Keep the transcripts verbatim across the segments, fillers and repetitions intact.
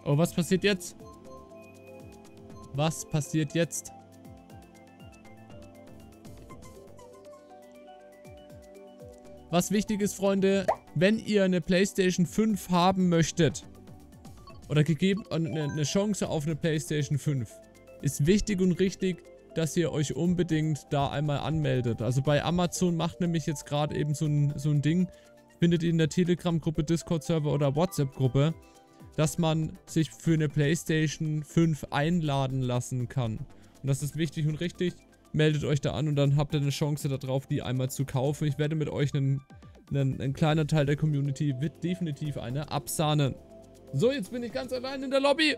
Oh, was passiert jetzt? Was passiert jetzt? Was wichtig ist, Freunde, wenn ihr eine PlayStation fünf haben möchtet oder gegeben eine, eine Chance auf eine PlayStation fünf, ist wichtig und richtig, dass ihr euch unbedingt da einmal anmeldet. Also bei Amazon macht nämlich jetzt gerade eben so ein, so ein Ding, findet ihr in der Telegram-Gruppe, Discord-Server oder WhatsApp-Gruppe, dass man sich für eine PlayStation fünf einladen lassen kann. Und das ist wichtig und richtig. Meldet euch da an und dann habt ihr eine Chance darauf, die einmal zu kaufen. Ich werde mit euch einen, einen, ein kleiner Teil der Community wird definitiv eine absahnen. So, jetzt bin ich ganz allein in der Lobby.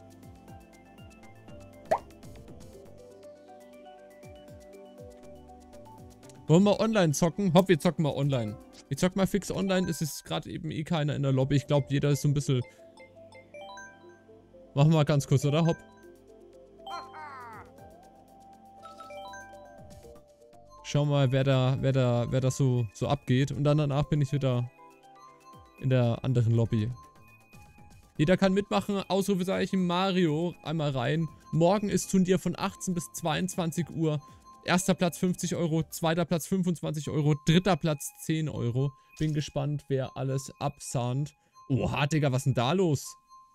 Wollen wir online zocken? Hopp, wir zocken mal online. Ich zock mal fix online. Es ist gerade eben eh keiner in der Lobby. Ich glaube, jeder ist so ein bisschen... Machen wir mal ganz kurz, oder? Hopp. Schau mal, wer da, wer da, wer das so, so abgeht. Und dann danach bin ich wieder in der anderen Lobby. Jeder kann mitmachen. Ausrufezeichen Mario. Einmal rein. Morgen ist Turnier von achtzehn bis zweiundzwanzig Uhr. Erster Platz fünfzig Euro, zweiter Platz fünfundzwanzig Euro, dritter Platz zehn Euro. Bin gespannt, wer alles absahnt. Oha, Digga, was ist denn da los?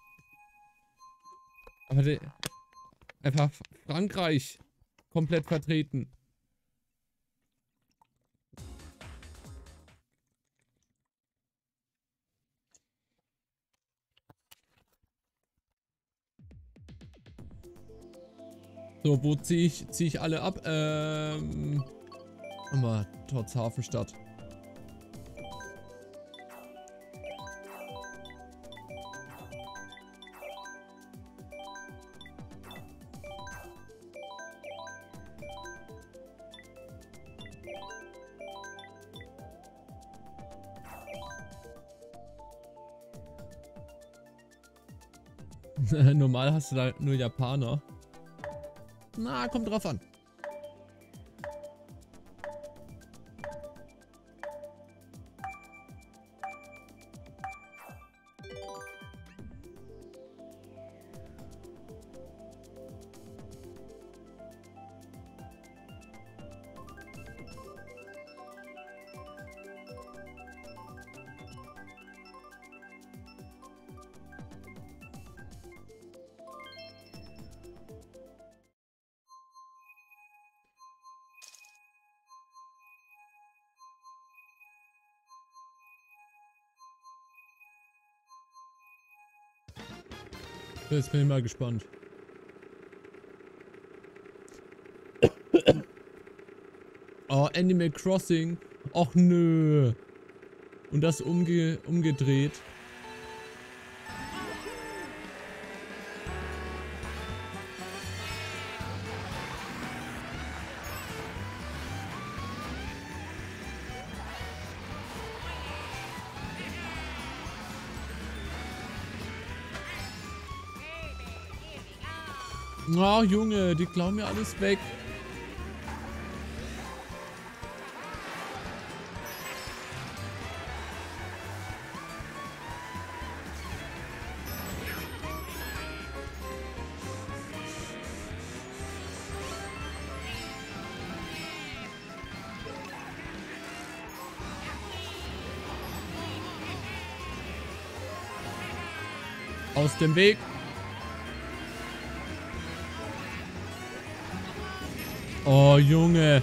Aber der, einfach Frankreich komplett vertreten. So, wo ziehe ich, zieh ich alle ab? Ähm. Mal, trotz Hafenstadt. Normal hast du da nur Japaner. Na, kommt drauf an. Jetzt bin ich mal gespannt. Oh, Animal Crossing. Och nö. Und das umge umgedreht. Oh, Junge, die klauen mir alles weg. Aus dem Weg. Oh, Junge.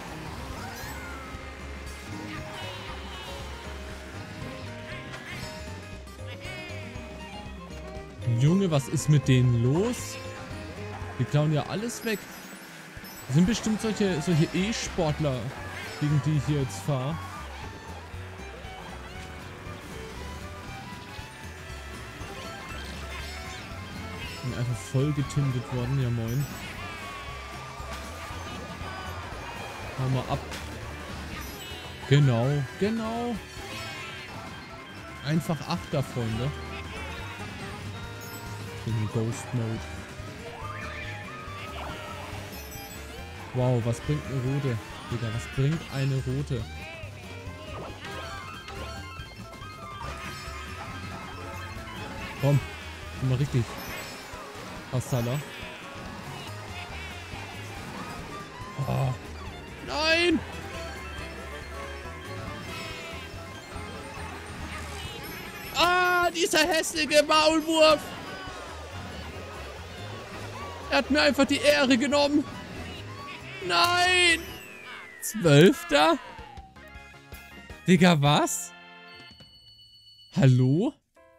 Junge, was ist mit denen los? Die klauen ja alles weg. Das sind bestimmt solche solche E-Sportler, gegen die ich hier jetzt fahre. Bin einfach voll getindet worden, ja moin. Hau mal ab. Genau, genau. Einfach Achter, Freunde. In Ghost Mode. Wow, was bringt eine rote? Digga, was bringt eine rote? Komm. Immer richtig. Passala. Oh. Nein! Ah, dieser hässliche Maulwurf! Er hat mir einfach die Ehre genommen. Nein! Zwölfter? Digga, was? Hallo?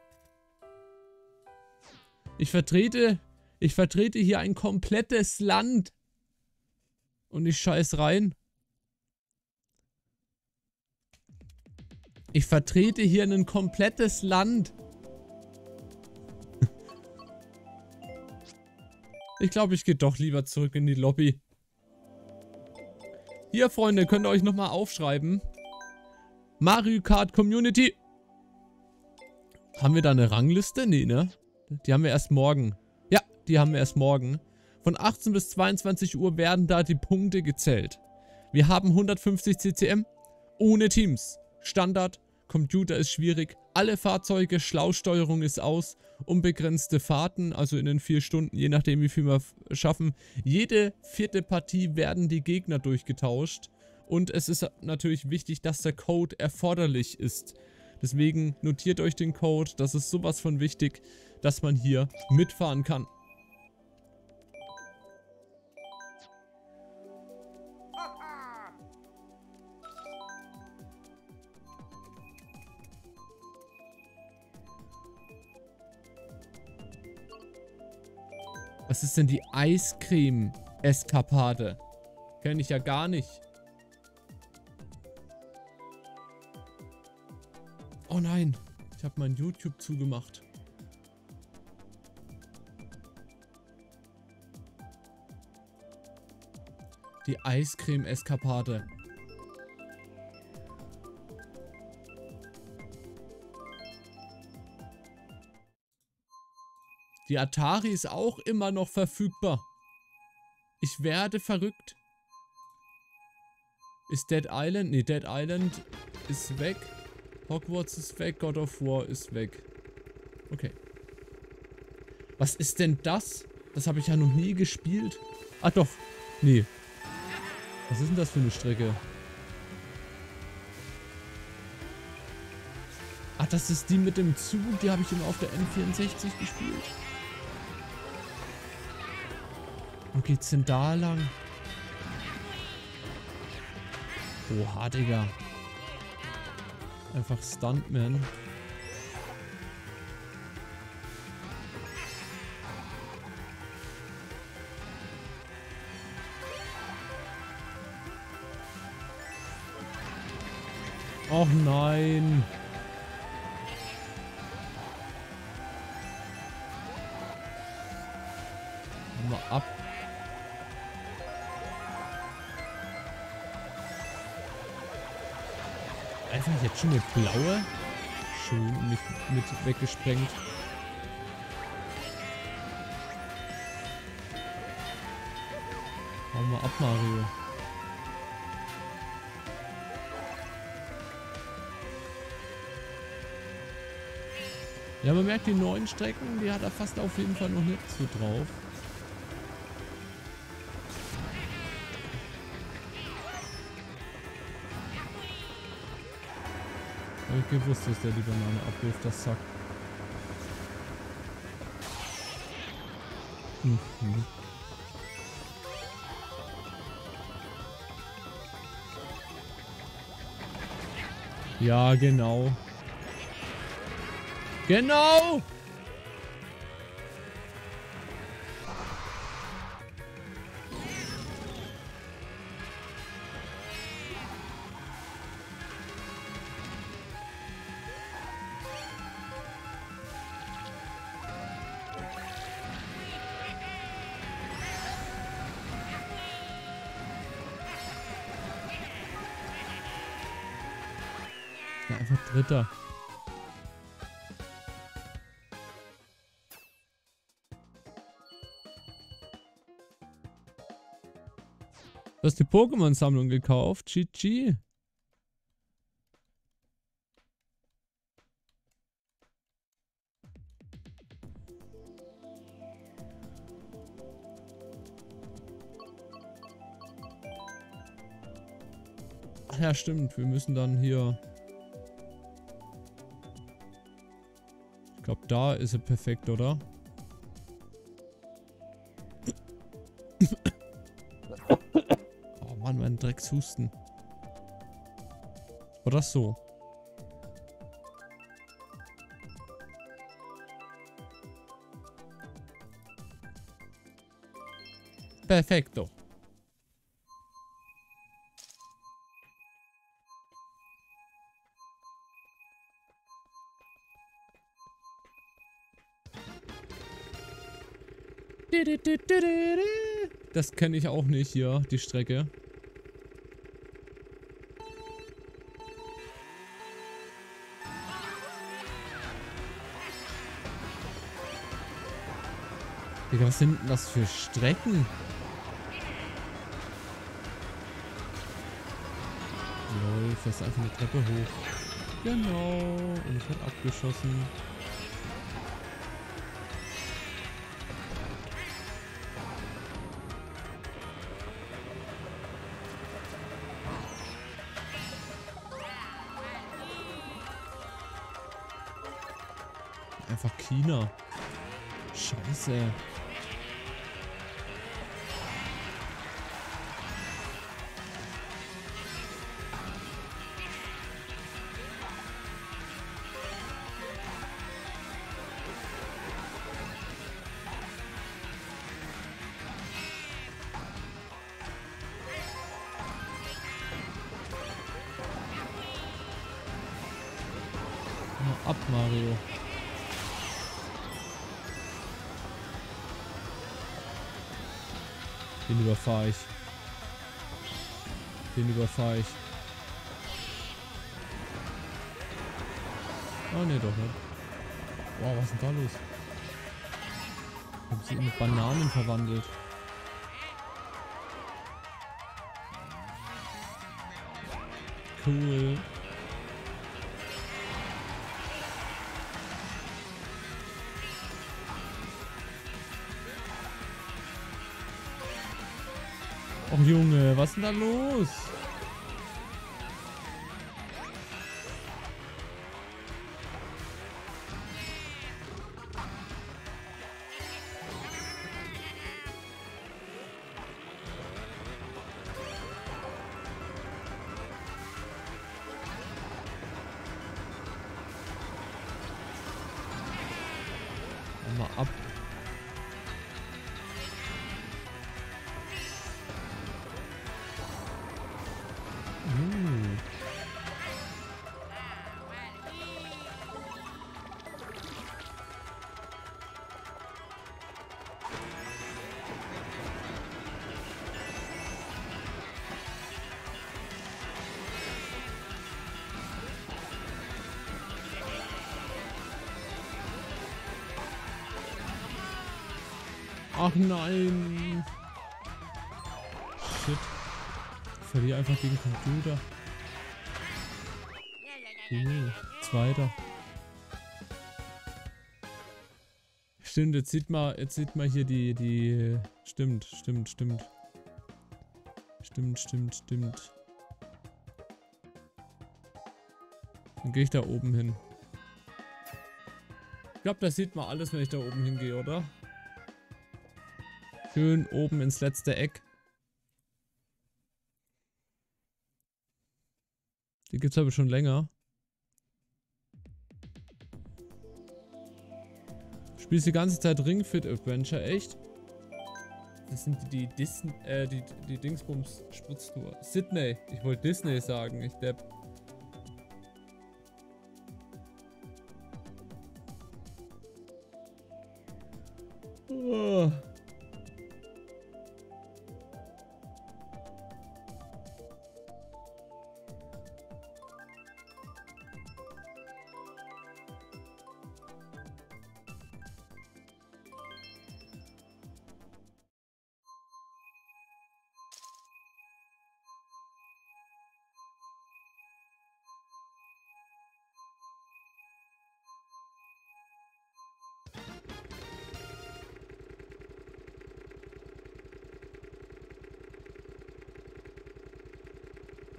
Ich vertrete... Ich vertrete hier ein komplettes Land. Und ich scheiß rein. Ich vertrete hier ein komplettes Land. Ich glaube, ich gehe doch lieber zurück in die Lobby. Hier, Freunde, könnt ihr euch nochmal aufschreiben. Mario Kart Community. Haben wir da eine Rangliste? Nee, ne? Die haben wir erst morgen. Ja, die haben wir erst morgen. Von achtzehn bis zweiundzwanzig Uhr werden da die Punkte gezählt. Wir haben hundertfünfzig C C M. Ohne Teams. Standard. Computer ist schwierig. Alle Fahrzeuge. Schlausteuerung ist aus. Unbegrenzte Fahrten. Also in den vier Stunden. Je nachdem, wie viel wir schaffen. Jede vierte Partie werden die Gegner durchgetauscht. Und es ist natürlich wichtig, dass der Code erforderlich ist. Deswegen notiert euch den Code. Das ist sowas von wichtig, dass man hier mitfahren kann. Was ist denn die Eiscreme-Eskapade? Kenne ich ja gar nicht. Oh nein, ich habe mein YouTube zugemacht. Die Eiscreme-Eskapade. Die Atari ist auch immer noch verfügbar. Ich werde verrückt. Ist Dead Island? Nee, Dead Island ist weg. Hogwarts ist weg. God of War ist weg. Okay. Was ist denn das? Das habe ich ja noch nie gespielt. Ah doch. Nee. Was ist denn das für eine Strecke? Ach, das ist die mit dem Zug. Die habe ich immer auf der N vierundsechzig gespielt. Wo geht's denn da lang? Oha, Digga. Einfach Stuntman. Och nein. Mal ab. Einfach jetzt schon eine blaue. Schön mich mit weggesprengt. Hau mal ab, Mario. Ja, man merkt, die neuen Strecken, die hat er fast auf jeden Fall noch nicht so drauf. Hab ich gewusst, dass der die Banane abwirft, das Sack. Mhm. Ja, genau. Genau! Ja, einfach Dritter. Du hast die Pokémon-Sammlung gekauft. G G. Ach ja, stimmt. Wir müssen dann hier... Ich glaube, da ist er perfekt, oder? Oh Mann, mein Dreckshusten. Oder so. Perfekto. Das kenne ich auch nicht hier, die Strecke. Digga, was sind denn das für Strecken? Lol, fährst einfach eine Treppe hoch. Genau. Und ich hab abgeschossen. Einfach China. Scheiße. Ab, Mario. Den überfahre ich. Den überfahre ich. Oh ne, doch nicht. Wow, was ist denn da los? Ich hab sie in Bananen verwandelt. Cool. Och Junge, was ist denn da los? Mal ab. Uh. Ach nein. Shit. Ich verliere einfach gegen Computer. Cool. Zweiter. Stimmt, jetzt sieht man, jetzt sieht man hier die, die... Stimmt, stimmt, stimmt. Stimmt, stimmt, stimmt. Dann gehe ich da oben hin. Ich glaube, das sieht man alles, wenn ich da oben hingehe, oder? Schön oben ins letzte Eck. Die gibt's aber schon länger. Spielst die ganze Zeit Ring Fit Adventure, echt? Das sind die, die Disney, äh, die, die Dingsbums Spritztour. Sydney. Ich wollte Disney sagen, ich depp. Oh.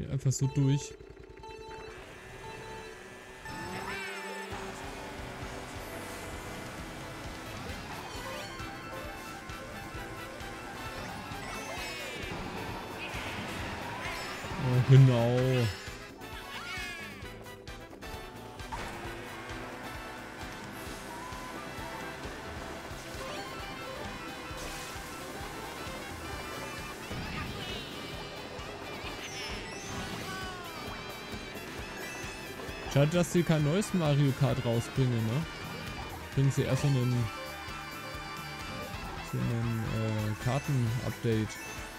einfach so durch. Oh, genau. Schade, dass sie kein neues Mario Kart rausbringen, ne? Bringen sie erst so einen, so einen äh, Karten-Update.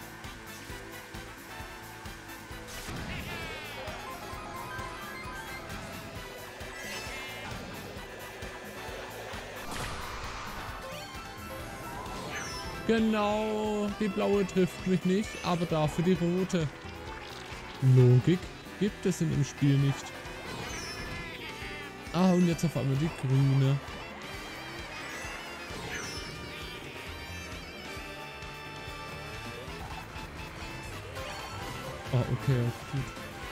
Genau, die blaue trifft mich nicht, aber dafür die rote. Logik gibt es in dem Spiel nicht. Ah, und jetzt auf einmal die grüne. Ah, okay, gut.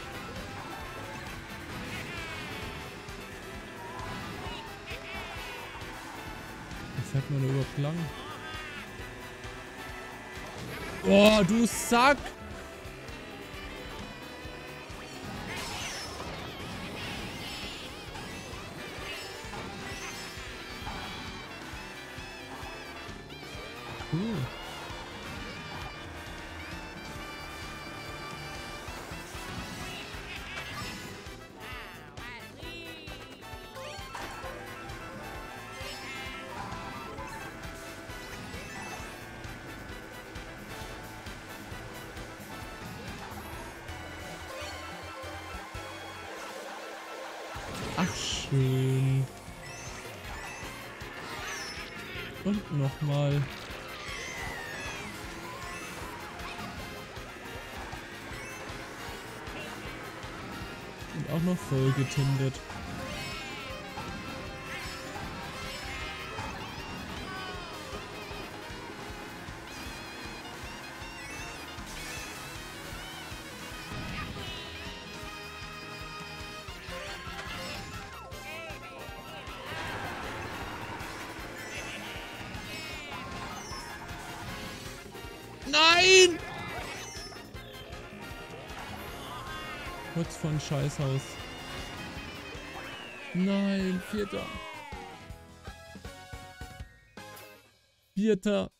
Wie fährt man überhaupt lang? Oh, du Sack! Cool. Ach, schön. Und nochmal. Und auch noch voll getindet. Nein! Kurz von Scheißhaus. Nein, vierter. Vierter.